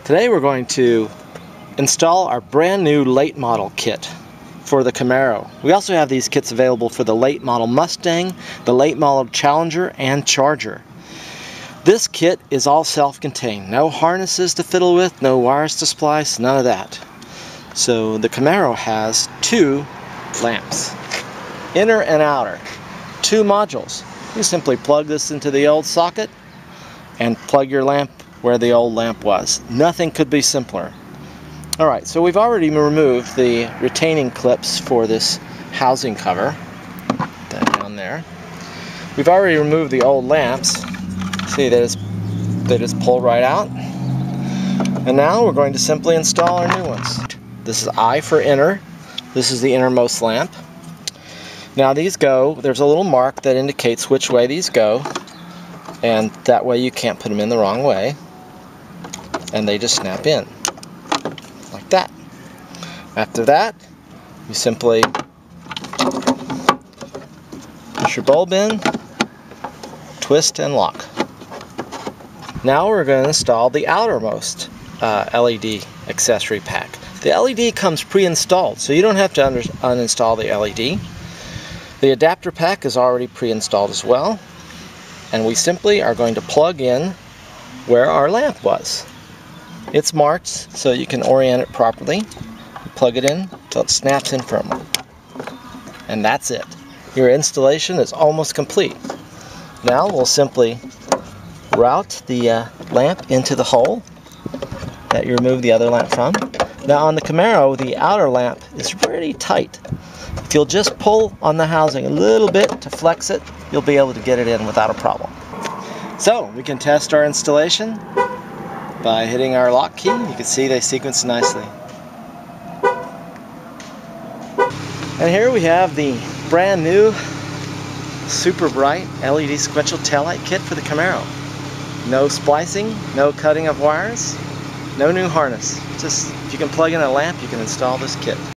Today we're going to install our brand new late model kit for the Camaro. We also have these kits available for the late model Mustang, the late model Challenger, and Charger. This kit is all self-contained. No harnesses to fiddle with, no wires to splice, none of that. So the Camaro has two lamps, inner and outer, two modules. You simply plug this into the old socket and plug your lamp where the old lamp was. Nothing could be simpler. Alright, so we've already removed the retaining clips for this housing cover. Put that down there. We've already removed the old lamps. See, they just pull right out. And now we're going to simply install our new ones. This is I for inner. This is the innermost lamp. Now these go, there's a little mark that indicates which way these go, and that way you can't put them in the wrong way, and they just snap in like that. After that, you simply push your bulb in, twist and lock. Now we're going to install the outermost LED accessory pack. The LED comes pre-installed, so you don't have to uninstall the LED. The adapter pack is already pre-installed as well, and we simply are going to plug in where our lamp was. It's marked so you can orient it properly. You plug it in until it snaps in firmly. And that's it. Your installation is almost complete. Now we'll simply route the lamp into the hole that you removed the other lamp from. Now on the Camaro, the outer lamp is pretty tight. If you'll just pull on the housing a little bit to flex it, you'll be able to get it in without a problem. So we can test our installation by hitting our lock key. You can see they sequence nicely. And here we have the brand new super bright LED sequential taillight kit for the Camaro. No splicing, no cutting of wires, no new harness. Just if you can plug in a lamp, you can install this kit.